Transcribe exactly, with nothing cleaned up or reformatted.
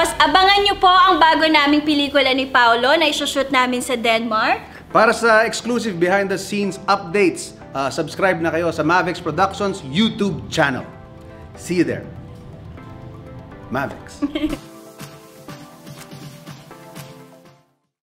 Tapos, abangan nyo po ang bago naming pelikula ni Paolo na isushoot namin sa Denmark. Para sa exclusive behind-the-scenes updates, uh, subscribe na kayo sa Mavix Productions YouTube channel. See you there. Mavix.